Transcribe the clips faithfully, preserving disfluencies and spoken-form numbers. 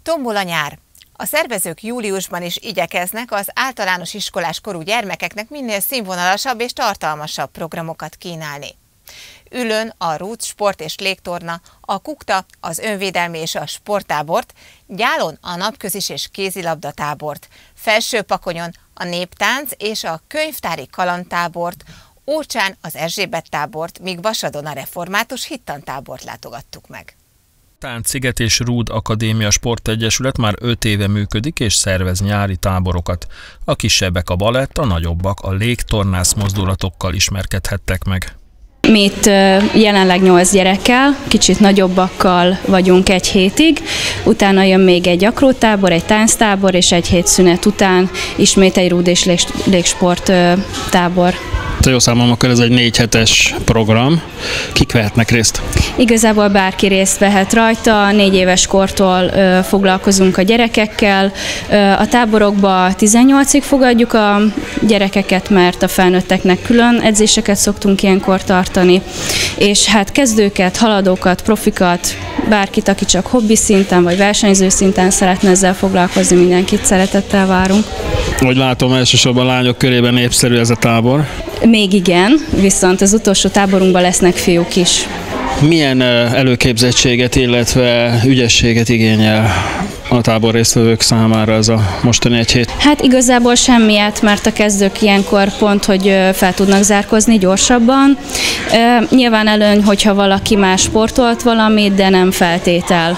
Tombol a nyár. A szervezők júliusban is igyekeznek az általános iskolás korú gyermekeknek minél színvonalasabb és tartalmasabb programokat kínálni. Ülön a Roots sport és légtorna, a Kukta az önvédelmi és a sporttábort, Gyálon a napközis és kézilabda tábort, Felsőpakonyon a néptánc és a könyvtári kalandtábort, Ócsán az Erzsébet tábort, míg Vasadon a református hittantábort látogattuk meg. Táncsziget és Rúd Akadémia Sportegyesület már öt éve működik és szervez nyári táborokat. A kisebbek a balett, a nagyobbak a légtornász mozdulatokkal ismerkedhettek meg. Mi itt jelenleg nyolc gyerekkel, kicsit nagyobbakkal vagyunk egy hétig, utána jön még egy akrótábor, egy tánctábor, és egy hét szünet után ismét egy rúd és légsport tábor. Jó számom, akkor ez egy négy hetes program. Kik vehetnek részt? Igazából bárki részt vehet rajta, négy éves kortól ö, foglalkozunk a gyerekekkel. Ö, a táborokba tizennyolcig fogadjuk a gyerekeket, mert a felnőtteknek külön edzéseket szoktunk ilyenkor tartani. És hát kezdőket, haladókat, profikat, bárkit, aki csak hobbi szinten vagy versenyző szinten szeretne ezzel foglalkozni, mindenkit szeretettel várunk. Úgy látom, elsősorban lányok körében népszerű ez a tábor. Még igen, viszont az utolsó táborunkban lesznek fiúk is. Milyen előképzettséget, illetve ügyességet igényel a tábor résztvevők számára ez a mostani egy hét? Hát igazából semmiet, mert a kezdők ilyenkor pont, hogy fel tudnak zárkozni gyorsabban. Nyilván előny, hogyha valaki más sportolt valamit, de nem feltétel.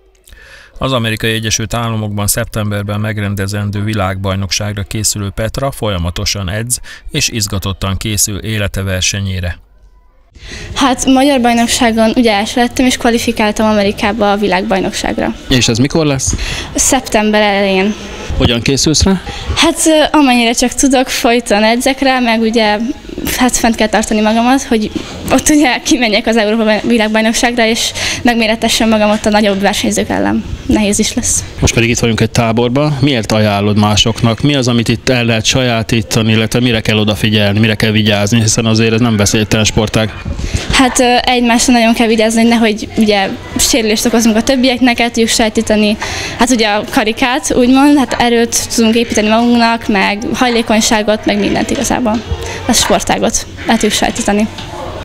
Az Amerikai Egyesült Államokban szeptemberben megrendezendő világbajnokságra készülő Petra folyamatosan edz és izgatottan készül élete versenyére. Hát magyar bajnokságon ugye első lettem, és kvalifikáltam Amerikába a világbajnokságra. És ez mikor lesz? Szeptember elején. Hogyan készülsz rá? Hát amennyire csak tudok, folyton edzek rá, meg ugye hát fent kell tartani magamat, hogy ott ugye kimenjek az Európa világbajnokságra, és megméretessem magam ott a nagyobb versenyzők ellen. Nehéz is lesz. Most pedig itt vagyunk egy táborban. Miért ajánlod másoknak? Mi az, amit itt el lehet sajátítani, illetve mire kell odafigyelni, mire kell vigyázni, hiszen azért ez nem beszédtelen sportág. Hát egymásra nagyon kell vigyázni, hogy nehogy ugye sérülést okozunk a többieknek, el tudjuk sajátítani, hát ugye a karikát, úgymond, hát erőt tudunk építeni magunknak, meg hajlékonyságot, meg mindent igazából. A sportágot el tudjuk sajátítani.